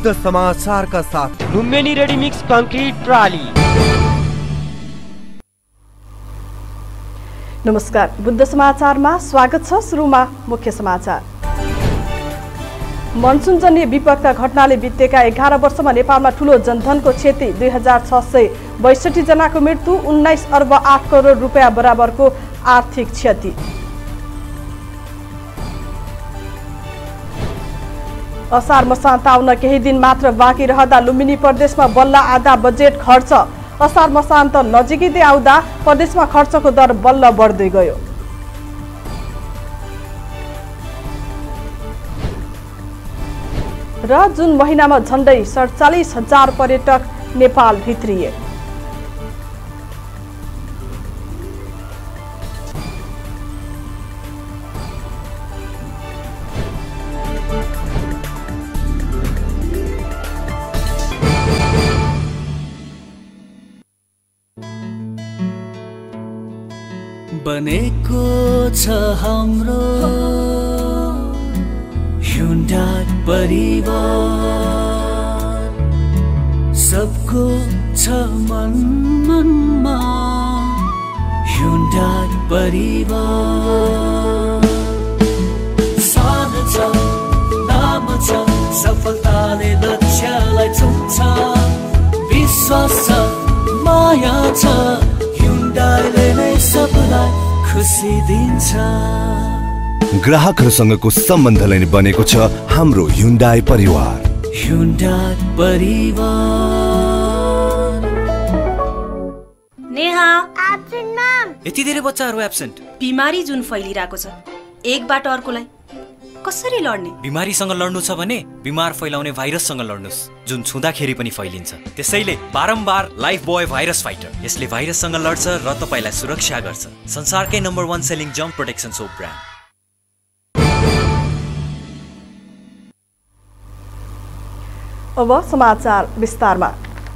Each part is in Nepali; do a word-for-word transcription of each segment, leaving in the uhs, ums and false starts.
बुद्ध समाचार का साथ लुम्बिनी रेडी मिक्स कंक्रीट प्रणाली। नमस्कार, बुद्ध समाचारमा स्वागत छ। सुरुमा मुख्य समाचार। मनसुनजन्य विपदका घटनाले बितेका एघार वर्षमा नेपालमा ठूलो जनधनको क्षति, दुई हजार छ सय बैसठी जनाको मृत्यु, उन्नाइस अर्ब आठ करोड रुपियाँ बराबरको आर्थिक क्षति। असार मसान्त आउन केही दिन मात्र बाँकी रहँदा लुम्बिनी प्रदेशमा बल्ल आधा बजेट खर्च। असार मसान्त नजिकै आउँदा प्रदेशमा खर्चको दर बल्ल बढ्दै गयो। र जुन महिनामा झण्डै सडचालिस हजार पर्यटक नेपाल भित्रिए। बनेको छ हाम्रो Hyundai परिवार, सबको छ मन मनमा Hyundai परिवार। सानो छ नाम छ, सफलताले लक्ष्यलाई छुन्छ, विश्वास छ माया छ, Hyundaiले नै सबलाई खुसी दिन्छ। ग्राहकहरूसँगको सम्बन्धलाई बनेको छ हाम्रो Hyundai परिवार। Hyundai परिवार। Neha, absent ma'am. यति धेरै बच्चाहरू एब्सेन्ट। बिमारी जुन फैलिरहेको छ, एकबाट अर्कोलाई कसरी लड्ने? बिमारीसँग लड्नु छ भने बिमार फैलाउने भाइरससँग लड्नुस्, जुन छुँदाखेरि पनि फैलिन्छ। त्यसैले बारम्बार लाइफ बोय भाइरस फाइटर, यसले भाइरससँग लड्छ र तपाईलाई सुरक्षा गर्छ। संसारकै नम्बर वन सेलिङ जम्प प्रोटेक्सन सोप ब्रान्ड। अब समाचार विस्तारमा।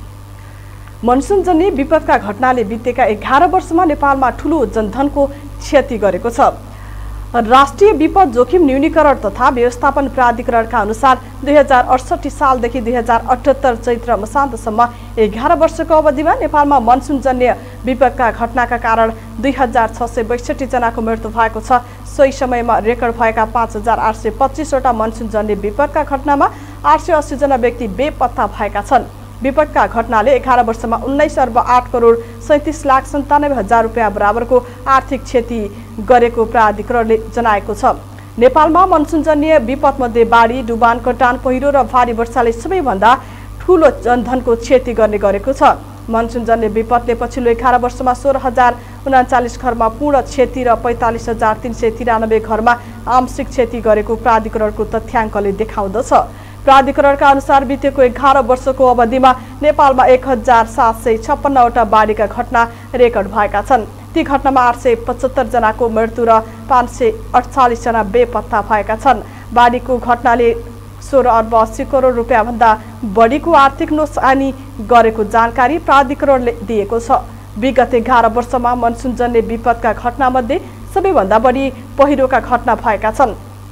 मनसुनजन्य विपदका घटनाले बितेका एघार वर्षमा नेपालमा ठूलो जनधनको क्षति गरेको छ। राष्ट्रिय विपद जोखिम न्यूनीकरण तथा व्यवस्थापन प्राधिकरणका अनुसार दुई हजार अडसठी सालदेखि दुई हजार अठहत्तर चैत्र मसान्तसम्म एघार वर्षको अवधिमा नेपालमा मनसुनजन्य विपदका घटनाका कारण दुई हजार छ सय बैसठी जनाको मृत्यु भएको छ। सोही समयमा रेकर्ड भएका पाँच हजार आठ सय पच्चिसवटा मनसुनजन्य विपदका घटनामा आठ सय अस्सी जना व्यक्ति बेपत्ता भएका छन्। विपदका घटनाले एघार वर्षमा उन्नाइस अर्ब आठ करोड सैंतीस लाख सन्तानब्बे हजार रुपियाँ बराबरको आर्थिक क्षति गरेको प्राधिकरणले जनाएको छ। नेपालमा मनसुनजन्य विपदमध्ये बाढी, डुबान, कटान, पहिरो र भारी वर्षाले सबैभन्दा ठूलो जनधनको क्षति गर्ने गरेको छ। मनसुनजन्य विपदले पछिल्लो एघार वर्षमा सोह्र हजार उनाचालिस घरमा पूर्ण क्षति र पैंतालिस हजार तीन सय तिरानब्बे घरमा आंशिक क्षति गरेको प्राधिकरणको तथ्याङ्कले देखाउँदछ। प्राधिकरणका अनुसार बितेको एघार वर्षको अवधिमा नेपालमा एक हजार सात सय छप्पन्नवटा बाढीका घटना रेकर्ड भएका छन्। ती घटनामा आठ सय पचहत्तर जनाको मृत्यु र पाँच सय अडचालिस जना बेपत्ता भएका छन्। बाढीको घटनाले सोह्र अर्ब अस्सी करोड रुपियाँ भन्दा बढीको आर्थिक नोक्सानी गरेको जानकारी प्राधिकरणले दिएको छ। विगत एघार वर्षमा मनसुनजन्य विपदका घटनामध्ये सबैभन्दा बढी पहिरोका घटना भएका छन्।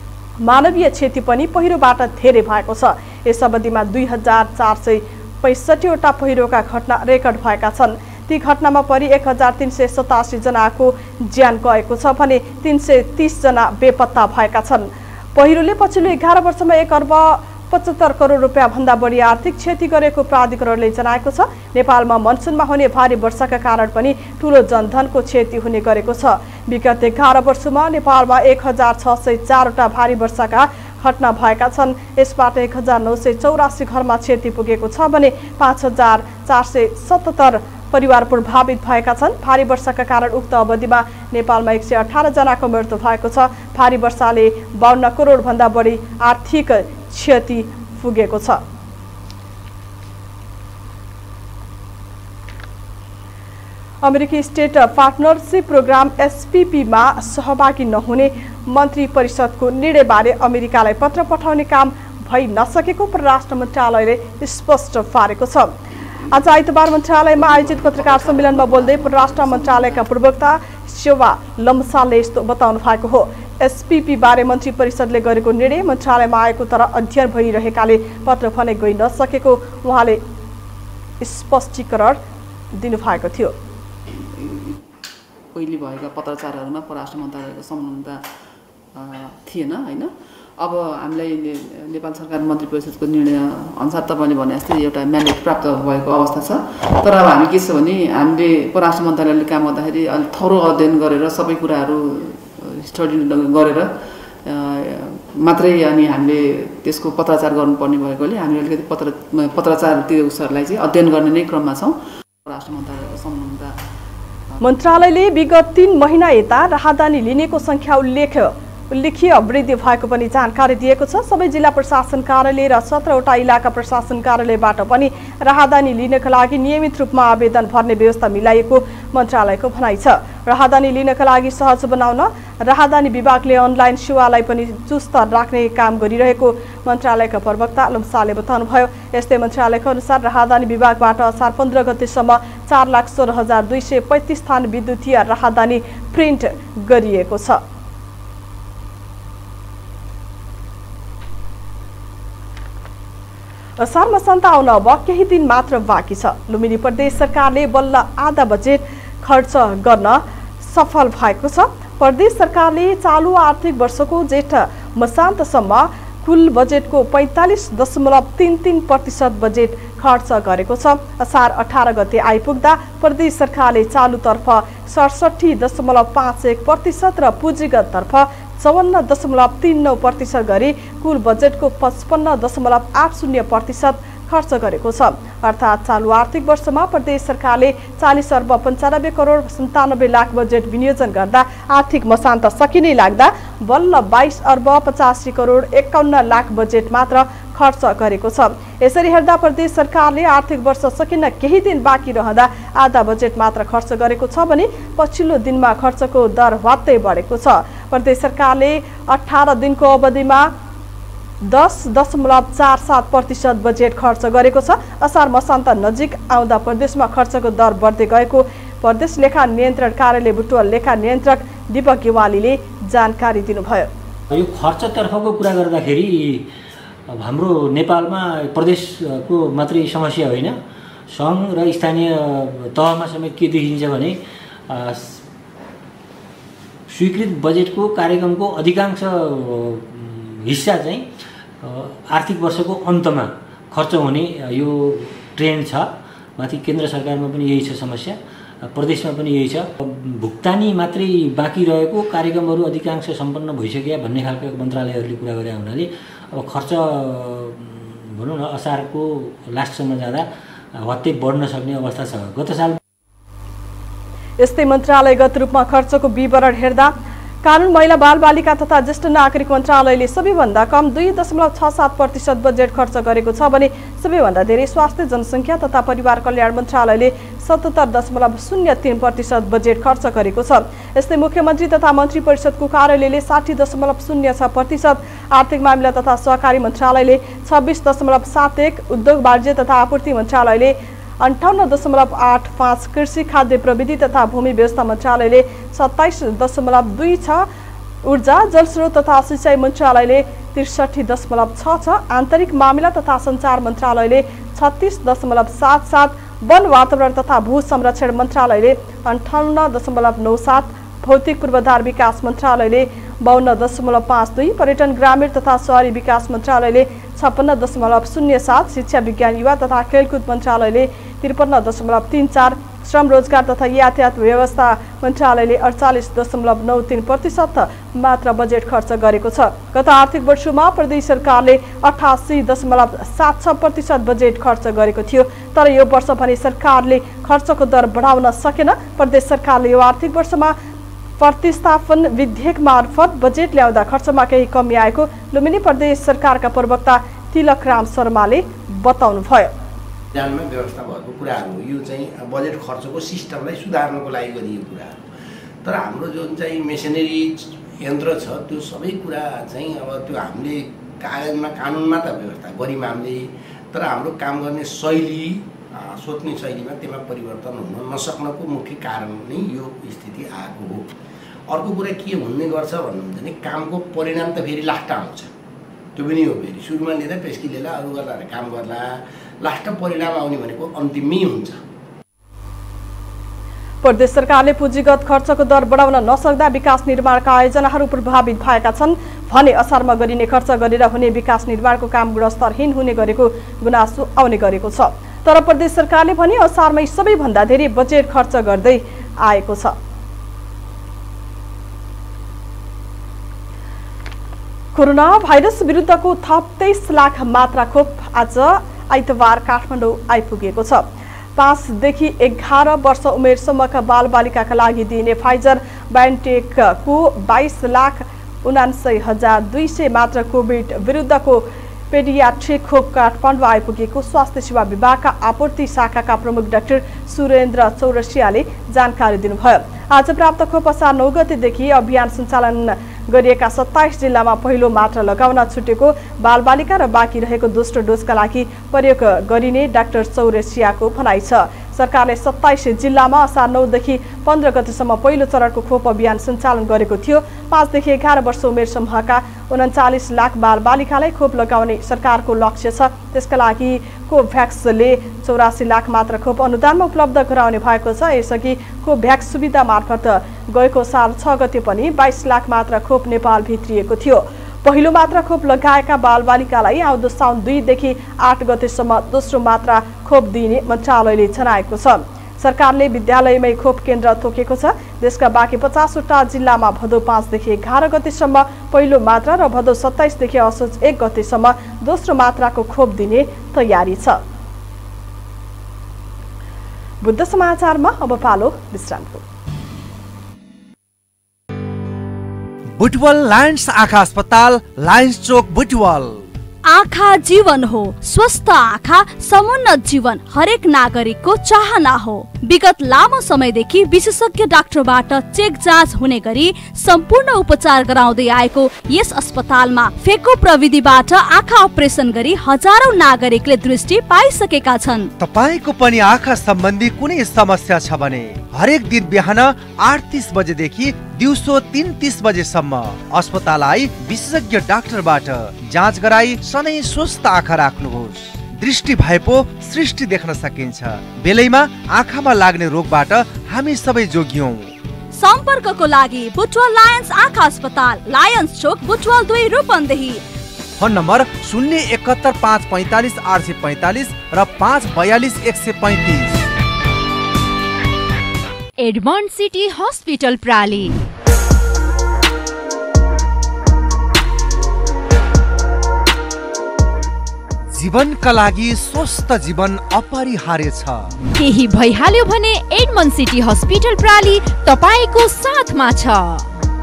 मानवीय क्षति पनि पहिरोबाट धेरै भएको छ। यस अवधिमा दुई हजार चार सय पैँसठीवटा पहिरोका घटना रेकर्ड भएका छन्। ती घटनामा परि एक हजार तीन सय सतासी जनाको ज्यान गएको छ भने तीन सय तीस जना बेपत्ता भएका छन्। पहिरोले पछिल्लो एघार वर्षमा एक अर्ब पचहत्तर करोड रुपियाँ भन्दा बढी आर्थिक क्षति गरेको प्राधिकरणले जनाएको छ। नेपालमा मनसुनमा हुने भारी वर्षाका कारण पनि ठूलो जनधनको क्षति हुने गरेको छ। विगत एघार वर्षमा नेपालमा एक हजार छ सय चारवटा भारी वर्षाका घटना भएका छन्। यसबाट एक हजार नौ सय चौरासी घरमा क्षति पुगेको छ भने पाँच हजार चार सय सतहत्तर परिवार प्रभावित भएका छन्। भारी वर्षाका कारण उक्त अवधिमा नेपालमा एक सय अठार जनाको मृत्यु भएको छ। भारी वर्षाले बाहन्न करोड भन्दा बढी आर्थिक क्षति पुगेको छ। अमेरिकी स्टेट पार्टनरशिप प्रोग्राम एसपीपी मा सहभागी नहुने मन्त्री परिषदको निर्णयबारे अमेरिकालाई पत्र पठाउने काम भइ नसकेको परराष्ट्र मन्त्रालयले स्पष्ट पारेको छ। आज आइतबार मन्त्रालयमा आयोजित पत्रकार सम्मेलनमा बोल्दै परराष्ट्र मन्त्रालयका प्रवक्ता सेवा लम्सालले यस्तो बताउनु भएको हो। एसपीपी बारे मन्त्री परिषदले गरेको निर्णय मन्त्रालयमा आएको तर अध्ययन भइरहेकाले पत्र भने गइ नसकेको उहाँले स्पष्टीकरण दिनुभएको थियो। पहिले भएका पत्रचारहरूमा परराष्ट्र मन्त्रालयको संलग्नता थिएन हैन। अब हामीलाई नेपाल सरकार मन्त्री परिषदको निर्णय अनुसार तपाईँले भने जस्तै एउटा म्यान्डेट प्राप्त भएको अवस्था छ। तर अब हामी के छ भने हामीले परराष्ट्र मन्त्रालयले काम गर्दाखेरि अलिक थोरो अध्ययन गरेर सबै कुराहरू स्टडी गरेर मात्रै अनि हामीले त्यसको पत्राचार गर्नुपर्ने भएकोले हामी अलिकति पत्र पत्राचार त्यो उसहरूलाई चाहिँ अध्ययन गर्ने नै क्रममा छौँ। परराष्ट्र मन्त्रालयको संलग्नता मन्त्रालयले विगत तीन महिना यता राहदानी लिनेको संख्या उल्लेख उल्लेखीय वृद्धि भएको पनि जानकारी दिएको छ। सबै जिल्ला प्रशासन कार्यालय र सत्रवटा इलाका प्रशासन कार्यालयबाट पनि राहदानी लिनका लागि नियमित रूपमा आवेदन भर्ने व्यवस्था मिलाइएको मन्त्रालयको भनाइ छ। राहदानी लिनका लागि सहज बनाउन राहदानी विभागले अनलाइन सेवालाई पनि चुस्त राख्ने काम गरिरहेको मन्त्रालयका प्रवक्ता लम्साले बताउनुभयो। यस्तै मन्त्रालयको अनुसार राहदानी विभागबाट असार पन्ध्र गतेसम्म चार लाख सोह्र हजार दुई सय पैँतिस स्थान विद्युतीय राहदानी प्रिन्ट गरिएको छ। असार मसान्त आउन अब केही दिन मात्र बाँकी छ। लुम्बिनी प्रदेश सरकारले बल्ल आधा बजेट खर्च गर्न सफल भएको छ। प्रदेश सरकारले चालु आर्थिक वर्षको जेठ मसान्तसम्म कुल बजेटको पैंतालीस दशमलव तीन तीन प्रतिशत बजेट खर्च गरेको छ। असार अठारह गते आइपुग्दा प्रदेश सरकारले चालुतर्फ सडसठी दशमलव पाँच एक प्रतिशत र पुँजीगततर्फ चौवन्न दशमलव तीन नौ प्रतिशत गरी कुल बजेटको पचपन्न दशमलव आठ शून्य प्रतिशत खर्च गरेको छ। अर्थात् चालु आर्थिक वर्षमा प्रदेश सरकारले चालीस अर्ब पन्चानब्बे करोड सन्तानब्बे लाख बजेट विनियोजन गर्दा आर्थिक मसान्त सकिने लाग्दा बल्ल बाइस अर्ब पचासी करोड एकाउन्न लाख बजेट मात्र खर्च गरेको छ। यसरी हेर्दा प्रदेश सरकारले आर्थिक वर्ष सकिन केही दिन बाँकी रहँदा आधा बजेट मात्र खर्च गरेको छ भने पछिल्लो दिनमा खर्चको दर ह्वात्तै बढेको छ। प्रदेश सरकारले अठारह दिनको अवधिमा दस दशमलव चार सात प्रतिशत बजेट खर्च गरेको छ। असार मसान्त नजिक आउँदा प्रदेशमा खर्चको दर बढ्दै गएको प्रदेश लेखा नियन्त्रण कार्यालय बुटवल लेखा नियन्त्रक दीपक गेवालीले जानकारी दिनुभयो। यो खर्चतर्फको कुरा गर्दाखेरि अब हाम्रो नेपालमा प्रदेशको मात्रै समस्या होइन, सङ्घ र स्थानीय तहमा समेत के देखिन्छ भने स्वीकृत बजेटको कार्यक्रमको अधिकांश हिस्सा चाहिँ आर्थिक वर्षको अन्तमा खर्च हुने यो ट्रेन्ड छ। माथि केन्द्र सरकारमा पनि यही छ समस्या, प्रदेशमा पनि यही छ। भुक्तानी मात्रै बाँकी रहेको कार्यक्रमहरू अधिकांश सम्पन्न भइसक्यो भन्ने खालको मन्त्रालयहरूले कुरा गरे हुनाले अब खर्च भनौँ न असारको लास्टसम्म जाँदा हत्तै बढ्न सक्ने अवस्था छ। गत साल यस्तै मन्त्रालयगत रूपमा खर्चको विवरण हेर्दा कानुन, महिला, बाल बालिका तथा ज्येष्ठ नागरिक मन्त्रालयले सबैभन्दा कम दुई दशमलव छ सात प्रतिशत बजेट खर्च गरेको छ भने सबैभन्दा धेरै स्वास्थ्य, जनसङ्ख्या तथा परिवार कल्याण मन्त्रालयले सतहत्तर दशमलव शून्य तीन प्रतिशत बजेट खर्च गरेको छ। यस्तै मुख्यमन्त्री तथा मन्त्री परिषदको कार्यालयले साठी दशमलव शून्य छ प्रतिशत, आर्थिक मामिला तथा सहकारी मन्त्रालयले छब्बिस दशमलव सात एक, उद्योग वाणिज्य तथा आपूर्ति मन्त्रालयले अन्ठाउन्न दशमलव आठ पाँच, कृषि खाद्य प्रविधि तथा भूमि व्यवस्था मन्त्रालयले सत्ताइस दशमलव दुई छ, ऊर्जा जलस्रोत तथा सिंचाई मन्त्रालयले त्रिसठी दशमलव छ छ, आन्तरिक मामिला तथा सञ्चार मन्त्रालयले छत्तिस दशमलव सात सात, वन वातावरण तथा भू संरक्षण मन्त्रालयले अन्ठाउन्न दशमलव नौ सात, भौतिक पूर्वाधार विकास मन्त्रालयले बाहन्न दशमलव पाँच दुई, पर्यटन ग्रामीण तथा शहरी विकास मन्त्रालयले छप्पन्न दशमलव शून्य सात, शिक्षा विज्ञान युवा तथा खेलकुद मन्त्रालयले त्रिपन्न दशमलव तीन चार, श्रम रोजगार तथा यातायात व्यवस्था मन्त्रालयले अडचालिस दशमलव नौ तीन प्रतिशत मात्र बजेट खर्च गरेको छ। गत आर्थिक वर्षमा प्रदेश सरकारले अठासी दशमलव सात छ प्रतिशत बजेट खर्च गरेको थियो। तर यो वर्ष भने सरकारले खर्चको दर बढाउन सकेन। प्रदेश सरकारले यो आर्थिक वर्षमा प्रतिस्थापन विधेयक मार्फत बजेट ल्याउँदा खर्चमा केही कमी आएको लुम्बिनी प्रदेश सरकारका प्रवक्ता तिलक राम शर्माले बताउनुभयो। जानमा व्यवस्था भएको कुराहरू हो, यो चाहिँ बजेट खर्चको सिस्टमलाई सुधार्नको लागि गरिएको कुराहरू। तर हाम्रो जुन चाहिँ मेसिनरी यन्त्र छ त्यो सबै कुरा चाहिँ अब त्यो हामीले कागजमा कानुनमा त व्यवस्था गऱ्यौँ हामीले, तर हाम्रो काम गर्ने शैली, सोच्ने शैलीमा त्यसमा परिवर्तन हुन नसक्नको मुख्य कारण नै यो स्थिति आएको हो। अर्को कुरा के हुने गर्छ भन्नुहुन्छ भने कामको परिणाम त फेरि लास्ट आउँछ, त्यो पनि हो। फेरि सुरुमा लिँदा पेस्की लिएला अरू गर्ला काम गर्ला, लास्ट परिणाम आउने भनेको अन्तिममै हुन्छ। प्रदेश सरकारले पुँजीगत खर्चको दर बढाउन नसक्दा विकास निर्माणका आयोजनाहरू प्रभावित भएका छन् भने असारमा गरिने खर्च गरेर हुने विकास निर्माणको काम गुणस्तरहीन हुने गरेको गुनासो आउने गरेको छ। तर प्रदेश सरकारले भने असारमै सबैभन्दा धेरै बजेट खर्च गर्दै आएको छ। कोरोना भाइरस विरुद्धको थप तेइस लाख मात्रा खोप आज आइतबार काठमाडौँ आइपुगेको छ। पाँचदेखि एघार वर्ष उमेरसम्मका बालबालिकाका लागि दिइने फाइजर बायोन्टेकको बाइस लाख उनान्सय हजार दुई सय मात्र कोभिड विरुद्धको पेडियाट्रिक खोप काठमाडौँ आइपुगेको स्वास्थ्य सेवा विभागका आपूर्ति शाखाका प्रमुख डाक्टर सुरेन्द्र चौरसियाले जानकारी दिनुभयो। आज प्राप्त खोप असार नौ गतेदेखि अभियान सञ्चालन गरिएका सत्ताइस जिल्लामा पहिलो मात्रा लगाउन छुटेको बालबालिका र बाँकी रहेको दोस्रो डोजका लागि प्रयोग गरिने डाक्टर चौरसियाको भनाइ छ। सरकारले सत्ताइस जिल्लामा असार नौदेखि पन्ध्र गतेसम्म पहिलो चरणको खोप अभियान सञ्चालन गरेको थियो। पाँचदेखि एघार वर्ष उमेर समूहका उन्चालिस लाख बालबालिकालाई खोप लगाउने सरकारको लक्ष्य छ। त्यसका लागि कोभ्याक्सले चौरासी लाख मात्र खोप अनुदानमा उपलब्ध गराउने भएको छ। यसअघि कोभ्याक्स सुविधा मार्फत गएको साल छ गते पनि बाइस लाख मात्र खोप नेपाल भित्रिएको थियो। पहिलो मात्रा खोप लगाएका बालबालिकालाई आउँदो साउन दुईदेखि आठ गतेसम्म दोस्रो मात्रा खोप दिइने मन्त्रालयले जनाएको छ। सरकारले विद्यालयमै खोप केन्द्र तोकेको छ। देशका बाँकी पचासवटा जिल्लामा भदौ पाँचदेखि एघार गतेसम्म पहिलो मात्रा र भदौ सत्ताइसदेखि असोज एक गतेसम्म दोस्रो मात्राको खोप दिने तयारी छ। बुद्ध समाचारमा अब पालो विश्रामको। बुटवल लायन्स आँखा अस्पताल, लायन्स चोक, बुटवल। आँखा जीवन हो, स्वस्थ आँखा समुन्नत जीवन हरेक नागरिकको चाहना हो। विगत लामो समयदेखि विशेषज्ञ डाक्टरबाट चेक जाँच हुने गरी सम्पूर्ण उपचार गराउँदै आएको यस अस्पतालमा फेको प्रविधिबाट आँखा अपरेसन गरी हजारौं नागरिकले दृष्टि पाइसकेका छन्। तपाईको पनि आँखा सम्बन्धी कुनै समस्या छ भने हरेक दिन बिहान आठ तीस बजेदेखि दिउँसो तीन तीस बजेसम्म अस्पताल आई विशेषज्ञ डाक्टरबाट जाँच गराई सधैँ स्वस्थ आँखा राख्नुहोस्। दृष्टि भए पो सृष्टि देख्न सकिन्छ। बेलैमा आँखामा लाग्ने रोगबाट हामी सबै जोगियौं। सम्पर्कको लागि बुटवल लायन्स आँखा अस्पताल, लायन्स चोक, बुटवल दुई, रूपन्देही। फोन नम्बर शून्य एकहत्तर पाँच पैंतालिस आठ सय पैंतालिस र पाँच बयालिस एक सय पैंतिस। एडमन्ड सिटी हस्पिटल प्राली। जीवनका लागि स्वस्थ जीवन अपरिहार्य छ। केही भइहाल्यो भने एडमन्ड सिटी हस्पिटल प्राली तपाईको साथमा छ।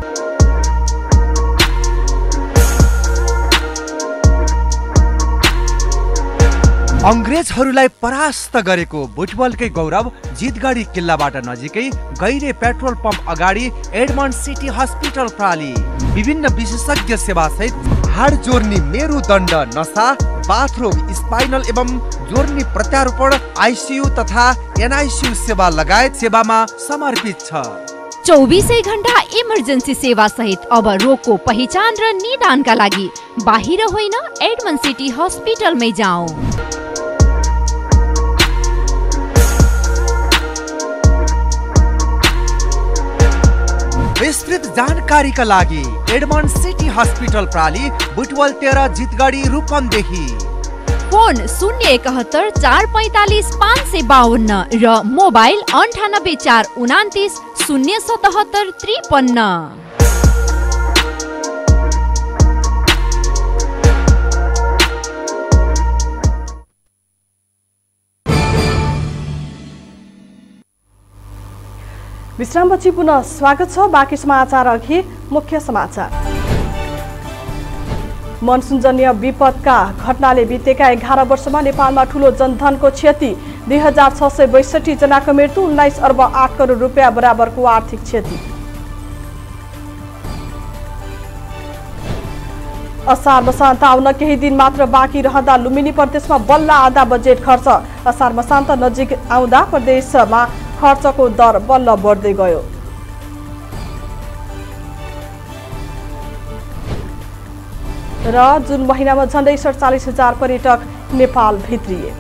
अंग्रेजहरूलाई परास्त गरेको बुटवलकै गौरव जितगढी किल्लाबाट नजिकै गैरे पेट्रोल पम्प अगाडि एडमन्ड सिटी हस्पिटल प्राली विभिन्न विशेषज्ञ सेवा सहित हाड जोर्नी, मेरुदण्ड, नसा, बाथरोग, स्पाइनल एवं जोर्नी प्रत्यारोपण, आइसियू तथा एनआइसियू सेवा लगायत सेवामा समर्पित छ। चौबीसै घण्टा इमर्जेन्सी सेवा सहित अब रोगको पहिचान र निदानका लागि बाहिर होइन एडमन्ड सिटी हस्पिटलमै जाऊ। विस्तृत जानकारीका लागि एडमन्ड सिटी हस्पिटल प्राली, बुटवल तेह्र, जितगढी, रूपन्देही। फोन शून्य एकहत्तर चार पैंतालिस पाँच सय बावन्न र मोबाइल अन्ठानब्बे चार उनातिस शून्य सतहत्तर त्रिपन्न। विश्रामपछि पुनः स्वागत छ। बाँकी समाचार अघि मुख्य समाचार। मनसुनजन्य विपदका घटनाले बितेका एघार वर्षमा नेपालमा ठूलो जनधनको क्षति, दुई हजार छ सय बैसठी जनाको मृत्यु, उन्नाइस अर्ब आठ करोड रुपियाँ बराबरको आर्थिक क्षति। असार मसान्त आउन केही दिन मात्र बाँकी रहँदा लुम्बिनी प्रदेशमा बल्ल आधा बजेट खर्च। असार मसान्त नजिक आउँदा प्रदेशमा खर्चको दर बल्ल बढ्दै गयो। र जुन महिनामा झन्डै सडचालिस हजार पर्यटक नेपाल भित्रिए।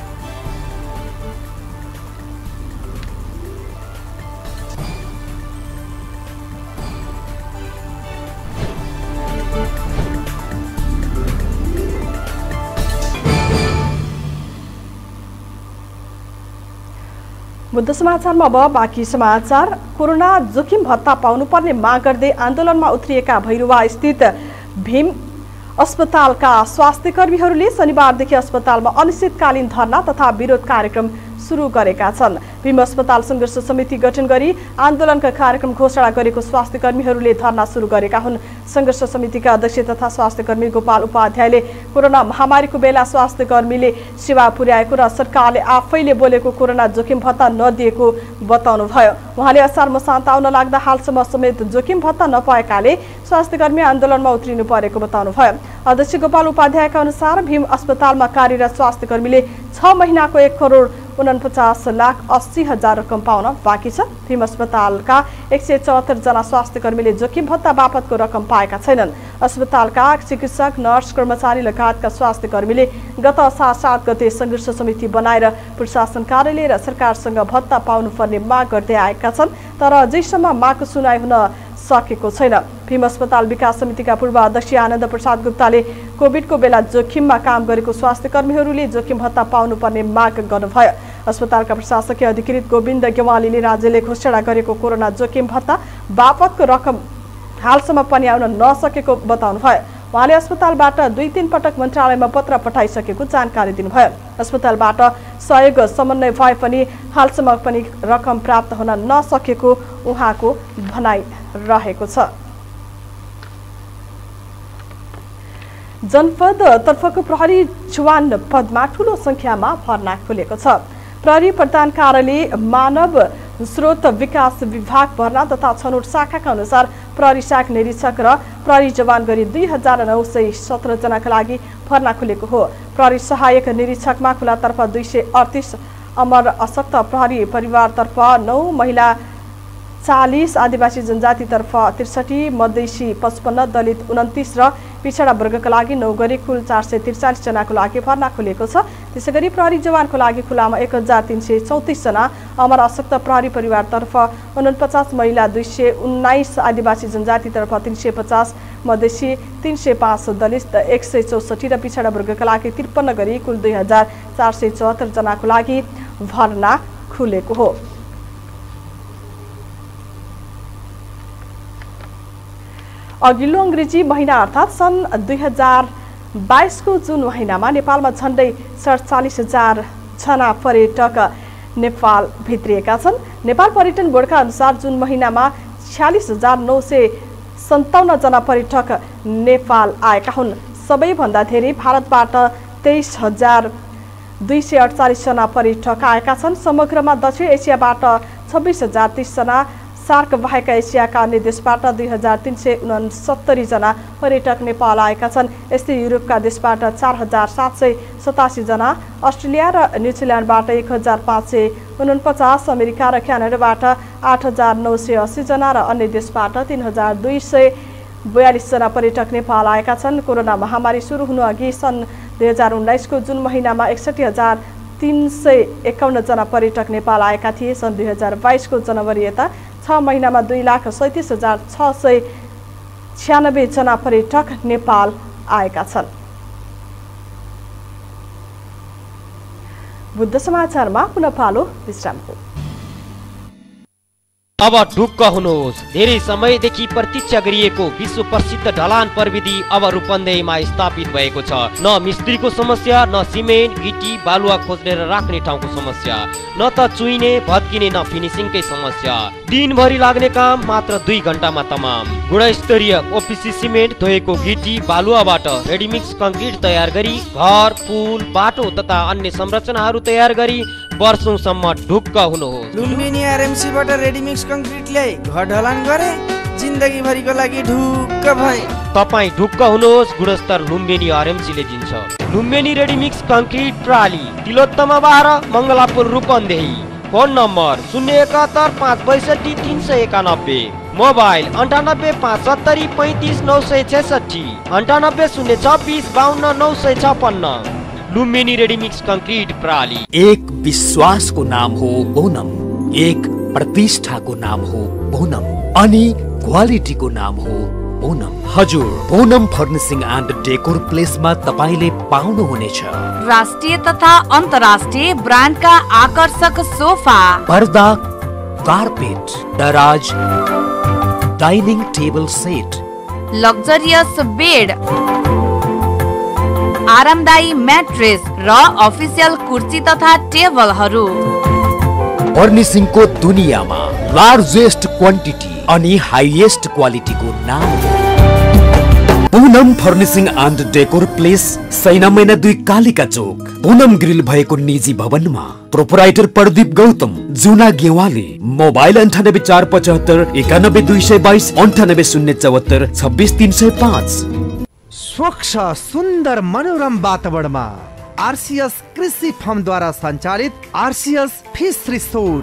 बुद्ध समाचारमा अब बाँकी समाचार। कोरोना जोखिम भत्ता पाउनुपर्ने माग गर्दै आन्दोलनमा उत्रिएका भैरुवा स्थित भीम अस्पतालका स्वास्थ्य कर्मीहरूले शनिबारदेखि अस्पतालमा अनिश्चितकालीन धरना तथा विरोध कार्यक्रम सुरु गरेका छन्। भीम अस्पताल संघर्ष समिति गठन गरी आन्दोलनका कार्यक्रम घोषणा गरेको स्वास्थ्य कर्मीहरूले धरना सुरु गरेका हुन्। संघर्ष समितिका अध्यक्ष तथा स्वास्थ्य कर्मी गोपाल उपाध्यायले कोरोना महामारीको बेला स्वास्थ्य कर्मीले सेवा पुर्याएको र सरकारले आफैले बोलेको कोरोना जोखिम भत्ता नदिएको बताउनुभयो। उहाँले असार मसान्त आउन लाग्दा हालसम्म समेत जोखिम भत्ता नपाएकाले स्वास्थ्य कर्मी आन्दोलनमा उत्रिनु परेको बताउनुभयो। अध्यक्ष गोपाल उपाध्यायका अनुसार भीम अस्पतालमा कार्यरत स्वास्थ्य कर्मीले छ महिनाको एक करोड उनपचास लाख अस्सी हजार रकम पाउन बाँकी छ। भीम अस्पतालका एक सय चौहत्तर जना स्वास्थ्य कर्मीले जोखिम भत्ता बापतको रकम पाएका छैनन्। अस्पतालका चिकित्सक, नर्स, कर्मचारी लगायतका स्वास्थ्य कर्मीले गत असार सात गते संघर्ष समिति बनाएर प्रशासन कार्यालय र सरकारसँग भत्ता पाउनुपर्ने माग गर्दै आएका छन्, तर अझैसम्म मागको सुनाइ हुन सकेको छैन। भीम अस्पताल विकास समितिका पूर्व अध्यक्ष आनन्द प्रसाद गुप्ताले कोभिडको बेला जोखिममा काम गरेको स्वास्थ्य कर्मीहरूले जोखिम भत्ता पाउनुपर्ने माग गर्नुभयो। अस्पतालका प्रशासकीय अधिकृत गोविन्द गेवालीले राज्यले घोषणा गरेको कोरोना जोखिम भत्ता बापतको रकम हालसम्म पनि आउन नसकेको बताउनुभयो। उहाँले अस्पतालबाट दुई तीन पटक मन्त्रालयमा पत्र पठाइसकेको जानकारी दिनुभयो। अस्पतालबाट सहयोग समन्वय भए पनि हालसम्म पनि रकम प्राप्त हुन नसकेको उहाँको भनाइ रहेको छ। जनपद तर्फको प्रहरी जवान पदमा ठूलो संख्यामा भर्ना खुलेको छ। प्रहरी प्रधान कार्यालय मानव स्रोत विकास विभाग भर्ना तथा छनौट शाखाका अनुसार प्रहरी शाखा निरीक्षक र प्रहरी जवान गरी दुई हजार नौ सय सत्र जनाका लागि भर्ना खुलेको हो। प्रहरी सहायक निरीक्षकमा खुलातर्फ दुई सय अडतिस, अमर अशक्त प्रहरी परिवारतर्फ नौ, महिला चालीस, आदिवासी जनजातितर्फ त्रिसठी, मधेसी पचपन्न, दलित उन्तिस र पिछडा वर्गका लागि नौ गरी कुल चार सय त्रिचालिस जनाको लागि भर्ना खुलेको छ। त्यसै गरी प्रहरी जवानको लागि खुलामा एक हजार तीन सय चौतिस जना, अमर अशक्त प्रहरी परिवारतर्फ उनपचास, महिला दुई सय उन्नाइस, आदिवासी जनजातितर्फ तीन सय पचास, मधेसी तीन सय पाँच, दलित एक सय चौसठी र पिछडा वर्गका लागि त्रिपन्न गरी कुल दुई हजार चार सय चौहत्तर जनाको लागि भर्ना खुलेको हो। अघिल्लो अङ्ग्रेजी महिना अर्थात् सन् दुई हजार बाइसको जुन महिनामा नेपालमा झन्डै सडचालिस हजार जना पर्यटक नेपाल भित्रिएका छन्। नेपाल पर्यटन बोर्डका अनुसार जुन महिनामा छ्यालिस हजार नौ सय सन्ताउन्न जना पर्यटक नेपाल आएका हुन्। सबैभन्दा धेरै भारतबाट तेइस हजार दुई सय अडचालिस जना पर्यटक आएका छन्। समग्रमा दक्षिण एसियाबाट छब्बिस हजार तीस जना, सार्क बाहेक एसियाका अन्य देशबाट दुई हजार तीन सय उनसत्तरी जना पर्यटक नेपाल आएका छन्। यस्तै युरोपका देशबाट चार हजार सात सय सतासी जना, अस्ट्रेलिया र न्युजिल्यान्डबाट एक हजार पाँच सय उनपचास, अमेरिका र क्यानाडाबाट आठ हजार नौ सय अस्सी जना र अन्य देशबाट तीन हजार दुई सय बयालिस जना पर्यटक नेपाल आएका छन्। कोरोना महामारी सुरु हुनु अघि सन् दुई हजार उन्नाइसको जुन महिनामा एकसठी हजार तीन सय एकाउन्न जना पर्यटक नेपाल आएका थिए। सन् दुई हजार बाइसको जनवरी यता छ महिनामा दुई लाख सैतिस हजार छ सय छ्यानब्बे जना पर्यटक नेपाल आएका छन्। बुद्ध समाचारमा पुनः पालो विश्रामको। अब ढुक्क हुनुहोस्, धेरै समयदेखि प्रतीक्षा गरिएको विश्व प्रसिद्ध ढलान प्रविधि अब रूपन्देहीमा स्थापित भएको छ। न मिस्त्रीको समस्या, न सिमेन्ट गिटी बालुवा खोज्ने र राख्ने ठाउँको समस्या, न त चुइने भत्किने न फिनिसिङकै समस्या। दिनभरि लाग्ने काम मात्र दुई घण्टामा तमाम। गुणस्तरीय ओपिसी सिमेन्ट धोएको गिटी बालुवाबाट रेडिमिक्स कङ्क्रिट तयार गरी घर, पुल, बाटो तथा अन्य संरचनाहरू तयार गरी वर्षौंसम्म ढुक्क हुनुहोस्। लुम्बिनी आरएमसीबाट रेडिमिक्स कङ्क्रिट ल्याई घर ढलान गरे, जिन्दगी भरिको लागि ढुक्क भए। तपाईँ ढुक्क हुनुहोस्, गुणस्तर लुम्बिनी आरएमसीले दिन्छ। लुम्बिनी रेडिमिक्स कङ्क्रिट प्राली, तिलोत्तमा बाह्र, मङ्गलापुर, रूपन्देही। फोन नम्बर शून्य एकहत्तर पाँच बैसठी तिन सय एकानब्बे, मोबाइल अन्ठानब्बे पाँच सत्तरी पैँतिस नौ सय छैसठी, अन्ठानब्बे शून्य छब्बिस बाहन्न नौ सय छप्पन्न। लुम्बिनी रेडीमिक्स कंक्रीट प्राली। एक विश्वासको नाम हो बोनम, एक प्रतिष्ठाको नाम हो बोनम, अनि क्वालिटीको नाम हो बोनम। हजुर, बोनम फर्निसिङ एन्ड डेकोर प्लेसमा तपाईले पाउनुहुनेछ राष्ट्रिय तथा अन्तर्राष्ट्रिय ब्रान्डका आकर्षक सोफा, पर्दा, कार्पेट, दराज, dining table set, luxurious bed, आरामदायी म्याट्रेस र अफिसियल कुर्सी तथा टेबलहरू। फर्निसिङको दुनियाँमा लार्जेस्ट क्वान्टिटी अनि हाइएस्ट क्वालिटीको नाम Poonam furnishing and decor place, Saina Maina दुई कालिका चोक, पूनम ग्रिल भएको निजी भवनमा। प्रोपराइटर प्रदीप गौतम, जुना गेवाली। मोबाइल अन्ठानब्बे चार पचहत्तर एकानब्बे दुई सय बाइस, अन्ठानब्बे शून्य चौहत्तर छब्बिस तीन सय पाँच। स्वच्छ सुन्दर मनोरम वातावरणमा आरसीएस कृषि फर्मद्वारा सञ्चालित आरसीएस फिस रिसोर्ट।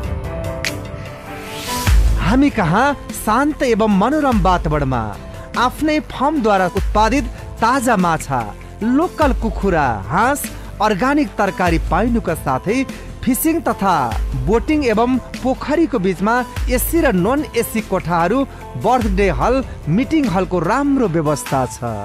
हामी कहाँ शान्त एवं मनोरम वातावरणमा आफ्नै फर्मद्वारा उत्पादित ताजा माछा, लोकल कुखुरा, हाँस, अर्गानिक तरकारी पाइनुका साथै फिसिङ तथा बोटिङ एवं पोखरीको बीचमा एसी र नन एसी कोठाहरू, बर्थडे हल, मिटिङ हलको राम्रो व्यवस्था छ।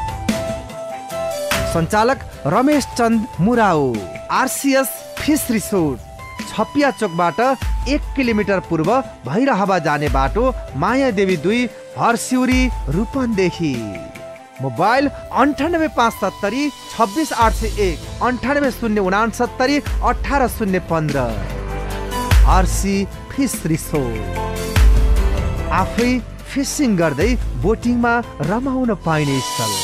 सञ्चालक Ramesh Chand Murau. RCS fish resort, Chhapiya चोकबाट एक किलोमिटर पूर्व भैरहवा जाने बाटो, मायादेवी दुई, हरसिउरी, रूपन्देही। मोबाइल अन्ठानब्बे पाँच सत्तरी छब्बिस आठ सय एक, अन्ठानब्बे शून्य उनासत्तरी अठार शून्य पन्ध्र। आरसी फिस रिसोर्ट, आफै फिसिङ गर्दै बोटिङमा रमाउन पाइने स्थल।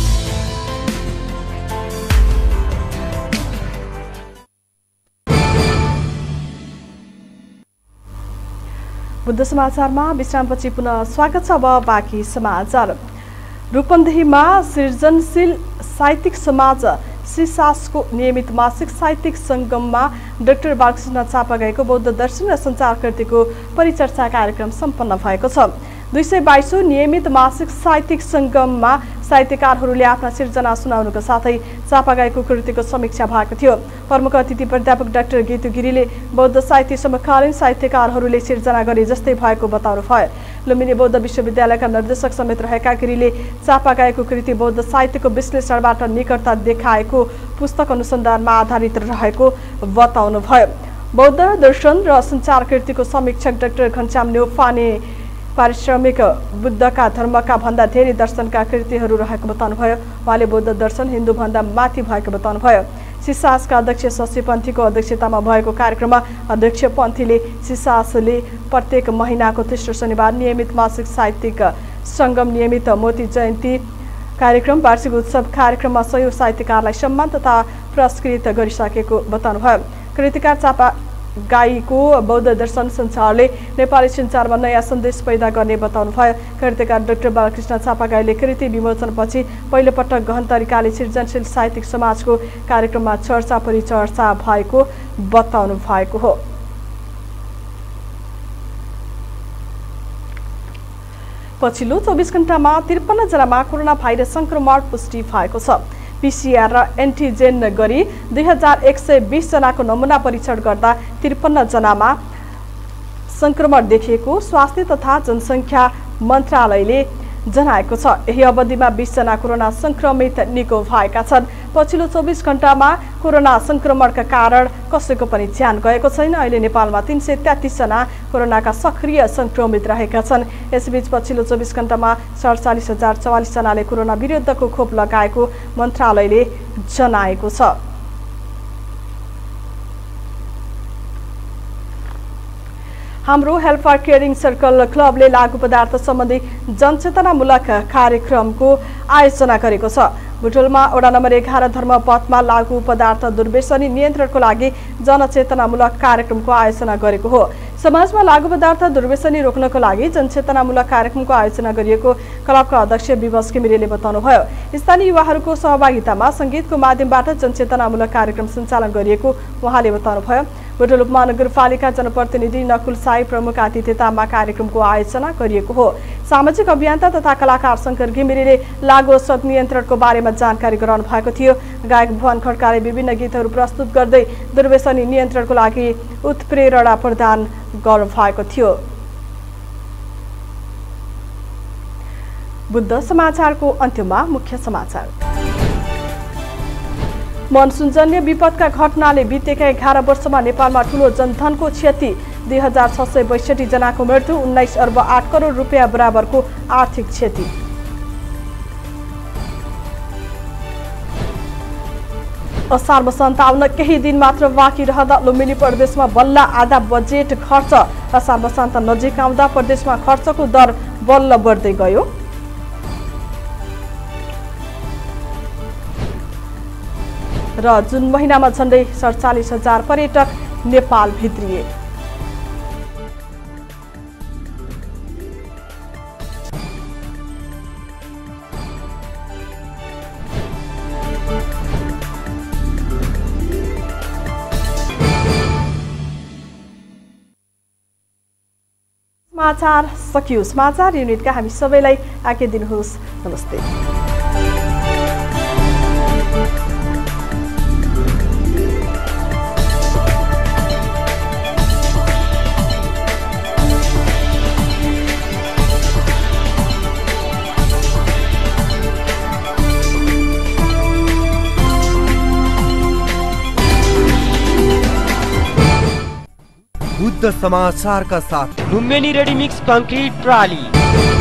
बुद्ध समाचारमा विश्रामपछि पुनः स्वागत छ। अब बाँकी समाचार। रूपन्देहीमा सृजनशील साहित्यिक समाज सिसासको नियमित मासिक साहित्यिक सङ्गममा डाक्टर बालकृष्ण चापागाईको बौद्ध दर्शन र सञ्चारकृतिको परिचर्चा कार्यक्रम सम्पन्न भएको छ। दुई सय बाइसौँ नियमित मासिक साहित्यिक सङ्गममा साहित्यकारहरूले आफ्ना सिर्जना सुनाउनुका साथै चापागाईको कृतिको समीक्षा भएको थियो। प्रमुख अतिथि प्राध्यापक डाक्टर गीतु गिरीले बौद्ध साहित्य समकालीन साहित्यकारहरूले सिर्जना गरे जस्तै भएको बताउनु भयो। लुम्बिनी बौद्ध विश्वविद्यालयका निर्देशक समेत रहेका गिरीले चापागाईको कृति बौद्ध साहित्यको विश्लेषणबाट निकटता देखाएको पुस्तक अनुसन्धानमा आधारित रहेको बताउनु भयो। बौद्ध दर्शन र सञ्चार कृतिको समीक्षक डाक्टर घनश्याम न्यौपाने पारिश्रमिक बुद्धका धर्मका भन्दा धेरै दर्शनका कृतिहरू रहेको बताउनुभयो। उहाँले बौद्ध दर्शन हिन्दूभन्दा माथि भएको बताउनुभयो। सिसासका अध्यक्ष शशि पन्थीको अध्यक्षतामा भएको कार्यक्रममा अध्यक्ष पन्थीले सिसासले प्रत्येक महिनाको तेस्रो शनिबार नियमित मासिक साहित्यिक सङ्गम, नियमित मोती जयन्ती कार्यक्रम, वार्षिक उत्सव कार्यक्रममा सयौं साहित्यकारलाई सम्मान तथा पुरस्कृत गरिसकेको बताउनुभयो। कृतिकार चापा गाईको बौद्ध दर्शन सञ्चारले नेपाली सञ्चारमा नयाँ सन्देश पैदा गर्ने बताउनुभयो। कृतिकार डाक्टर बालकृष्ण चापागाईले कृति विमोचनपछि पहिलोपटक गहन तरिकाले सृजनशील साहित्यिक समाजको कार्यक्रममा चर्चा परिचर्चा भएको बताउनु भएको हो। पछिल्लो चौबिस घण्टामा त्रिपन्न जनामा कोरोना भाइरस संक्रमण पुष्टि भएको छ। पीसीआर र एन्टिजेन गरी दुई हजार एक सय बीस जनाको नमुना परीक्षण गर्दा त्रिपन्न जनामा संक्रमण देखिएको स्वास्थ्य तथा जनसङ्ख्या मन्त्रालयले जनाएको छ। यही अवधिमा बीस जना कोरोना संक्रमित निको भएका छन्। पछिल्लो चौबिस घण्टामा कोरोना संक्रमणका कारण कसैको पनि ज्यान गएको छैन। अहिले नेपालमा तीन सय तेत्तीस जना कोरोनाका सक्रिय संक्रमित रहेका छन्। यसबीच पछिल्लो चौबिस घण्टामा सडचालिस हजार चौवालिस जनाले कोरोना विरुद्धको खोप लगाएको मन्त्रालयले जनाएको छ। हाम्रो हेल्प फर केयरिङ सर्कल क्लबले लागु पदार्थ सम्बन्धी जनचेतनामूलक कार्यक्रमको आयोजना गरेको छ। बुटोलमा वडा नम्बर एघार धर्मपथमा लागु पदार्थ दुर्व्यसनी नियन्त्रणको लागि जनचेतनामूलक कार्यक्रमको आयोजना गरेको हो। समाजमा लागु पदार्थ दुर्व्यसनी रोक्नको लागि जनचेतनामूलक कार्यक्रमको आयोजना गरिएको क्लबका अध्यक्ष विवश घिमिरेले बताउनुभयो। स्थानीय युवाहरूको सहभागितामा सङ्गीतको माध्यमबाट जनचेतनामूलक कार्यक्रम सञ्चालन गरिएको उहाँले बताउनुभयो। बुटवल उपमहानगरपालिका जनप्रतिनिधि नकुल साई प्रमुख आतिथ्यतामा कार्यक्रमको आयोजना गरिएको हो। सामाजिक अभियन्ता तथा कलाकार शङ्कर घिमिरेले लागु औषध नियन्त्रणको बारेमा जानकारी गराउनु भएको थियो। गायक भुवन खड्काले विभिन्न गीतहरू प्रस्तुत गर्दै दुर्व्यसनी नियन्त्रणको लागि उत्प्रेरणा प्रदान गर्नु भएको थियो। बुद्ध समाचारको अन्त्यमा मुख्य समाचार। मनसुनजन्य विपदका घटनाले बितेका एघार वर्षमा नेपालमा ठूलो जनधनको क्षति, दुई हजार छ सय बैसठी जनाको मृत्यु, उन्नाइस अर्ब आठ करोड रुपियाँ बराबरको आर्थिक क्षति। असार मसान्त आउन केही दिन मात्र बाँकी रहँदा लुम्बिनी प्रदेशमा बल्ल आधा बजेट खर्च। असार मसान्त नजिक आउँदा प्रदेशमा खर्चको दर बल्ल बढ्दै गयो। र जुन महिनामा झण्डै सडचालिस हजार पर्यटक नेपाल भित्रिए। समाचार सकियो। समाचार युनिटका हामी सबैलाई आज्ञा दिनुहोस्। नमस्ते। बुद्ध समाचारका साथ लुम्बिनी रेडी मिक्स कंक्रीट प्रणाली।